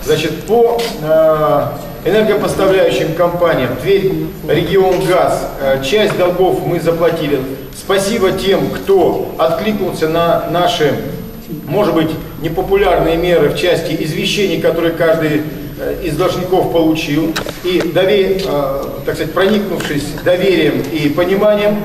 Значит, по энергопоставляющим компаниям, Тверь, Регионгаз, часть долгов мы заплатили. Спасибо тем, кто откликнулся на наши, может быть, непопулярные меры в части извещений, которые каждый из должников получил. И, так сказать, проникнувшись доверием и пониманием,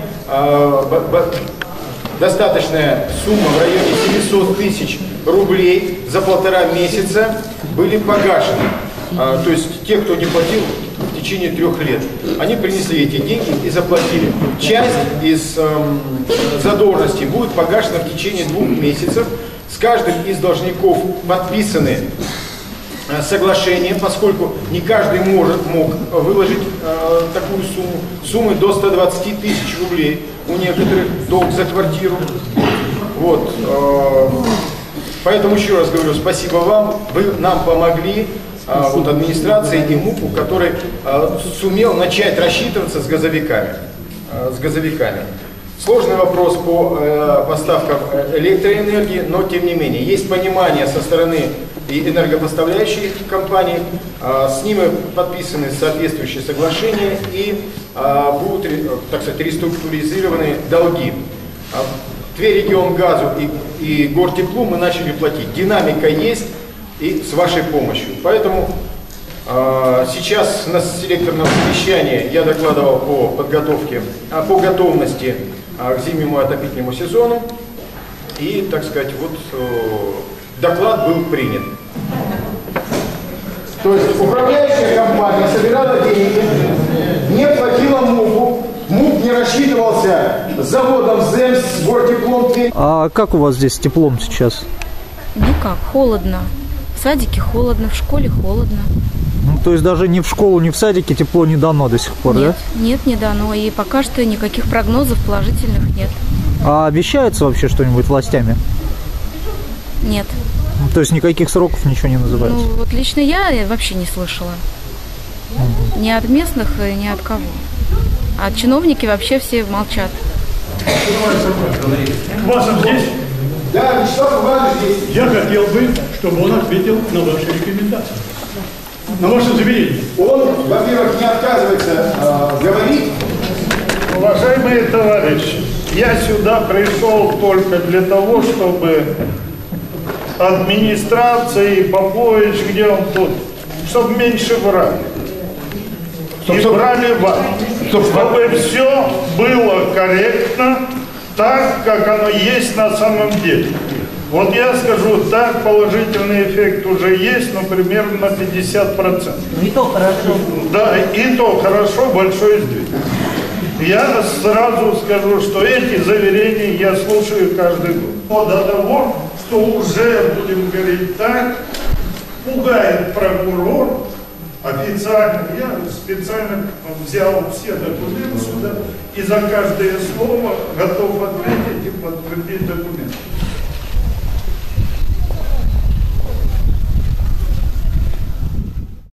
достаточная сумма в районе 700 тысяч рублей за 1,5 месяца были погашены. То есть те, кто не платил в течение 3 лет, они принесли эти деньги и заплатили. Часть из задолженности будет погашена в течение 2 месяцев. С каждым из должников подписаны соглашения, поскольку не каждый мог выложить такую сумму. Суммы до 120 тысяч рублей у некоторых долг за квартиру. Вот. Поэтому еще раз говорю, спасибо вам, вы нам помогли, вот администрации и МУПу, который сумел начать рассчитываться с газовиками. Сложный вопрос по поставкам электроэнергии, но тем не менее есть понимание со стороны и энергопоставляющих компаний, с ними подписаны соответствующие соглашения и будут, так сказать, реструктуризированы долги. Тверь, Регионгазу и Гортеплу мы начали платить. Динамика есть и с вашей помощью. Поэтому сейчас на селекторном совещании я докладывал по готовности к зимнему отопительному сезону. И, так сказать, вот доклад был принят. То есть управляющая компания собирала деньги, не платила МУПу, МУП не рассчитывался с заводом ЗЭМС, с Гортеплом. А как у вас здесь с теплом сейчас? Никак, холодно. В садике холодно, в школе холодно. Ну, то есть даже ни в школу, ни в садике тепло не дано до сих пор, нет, да? Нет, не дано. И пока что никаких прогнозов положительных нет. А обещается вообще что-нибудь властями? Нет. Ну, то есть никаких сроков ничего не называется? Ну, вот лично я вообще не слышала. Ни от местных, ни от кого. А чиновники вообще все молчат. Квасов здесь? Да, Вячеслав Иванович здесь. Я хотел бы, чтобы он ответил на ваши рекомендации. На ваше заверение. Он, во-первых, не отказывается говорить. Уважаемые товарищи, я сюда пришел только для того, чтобы администрация и Попович, где он тут, чтобы меньше врали. И брали вас, чтобы все было корректно, так, как оно есть на самом деле. Вот я скажу, так, положительный эффект уже есть, но примерно на 50%. И то хорошо. Да, и то хорошо, большой сдвиг. Я сразу скажу, что эти заверения я слушаю каждый год. Но до того, что уже, будем говорить так, пугает прокурор, официально, я специально взял все документы сюда и за каждое слово готов ответить и подтвердить документы.